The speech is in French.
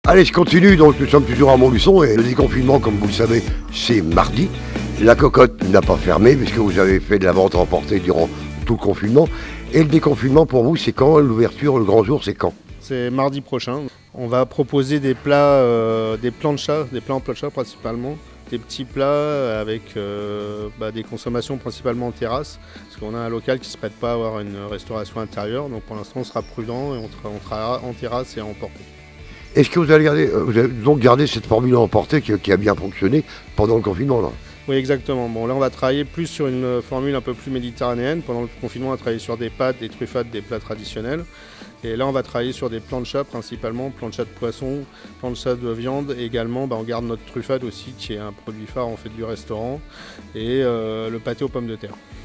Allez, je continue, donc nous sommes toujours à Montluçon et le déconfinement, comme vous le savez, c'est mardi. La cocotte n'a pas fermé puisque vous avez fait de la vente emportée durant tout le confinement. Et le déconfinement pour vous, c'est quand? L'ouverture, le grand jour, c'est quand? C'est mardi prochain. On va proposer des plats, des planchas, des plats en plancha principalement. Des petits plats avec des consommations principalement en terrasse, parce qu'on a un local qui ne se prête pas à avoir une restauration intérieure. Donc pour l'instant, on sera prudent et on sera en terrasse et à emporter. Est-ce que vous avez donc gardé cette formule à emporter qui a bien fonctionné pendant le confinement là? Oui, exactement. Bon, là, on va travailler plus sur une formule un peu plus méditerranéenne. Pendant le confinement, on a travaillé sur des pâtes, des truffades, des plats traditionnels. Et là, on va travailler sur des planchas principalement, planchas de poisson, planchas de viande. Et également, on garde notre truffade aussi, qui est un produit phare en fait du restaurant. Et le pâté aux pommes de terre.